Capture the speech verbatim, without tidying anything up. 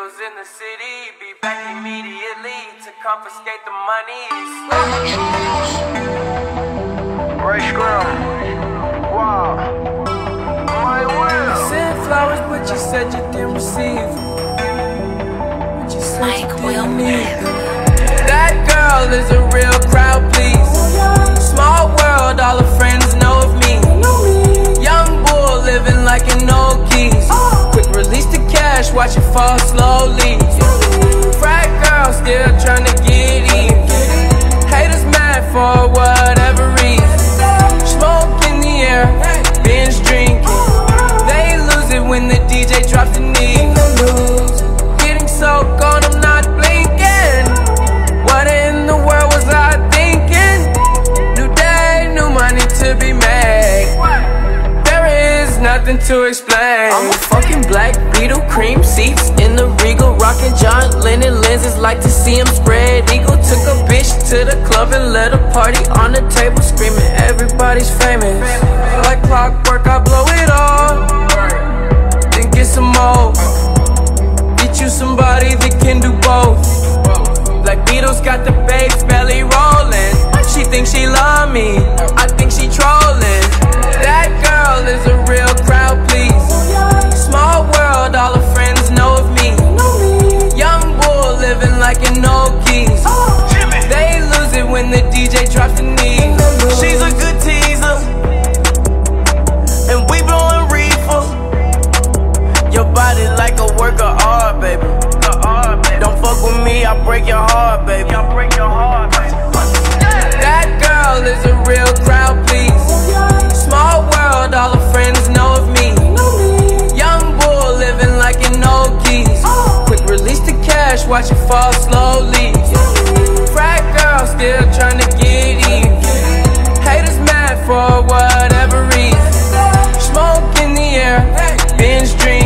was in the city, be back immediately to confiscate the monies. Ray Scrum. Wow. My will. I sent flowers, but you said you didn't receive them. But you said you didn't need them. That girl is a real crowd, please. Small world, all her friends know of me. Young bull living like an old keys. Quick release the cash, watch it fall slowly. Frat girl still tryna get in. Haters mad for whatever reason. Smoke in the air, binge drinking. They lose it when the D J drops the knee. Getting so gone, I'm not blinking. What in the world was I thinking? New day, new money to be made. There is nothing to explain. I'm a fucking black beetle, cream seats in the Regal, rocking John Lennon lenses, like to see him spread eagle. Took a bitch to the club and let a party on the table, screaming everybody's famous. Like clockwork, I blow it all, then get some more. Get you somebody that can do both. Black Beatles got the babes belly rolling. She thinks she love me, I think she trolling. That girl is a real crowd, please. Small world, all her friends know of me. Young bull living like an old keys. They lose it when the D J drops the knee. She's a good teaser, and we blowing reefer. Your body like a work of art, baby. Don't fuck with me, I'll break your heart, baby. That girl is a real crowd, please. Small world, all her friends know of me. Young bull living like an old keys. Quick release the cash, watch it fall slowly. Frat girl still tryna get in. Haters mad for whatever reason. Smoke in the air, binge drink.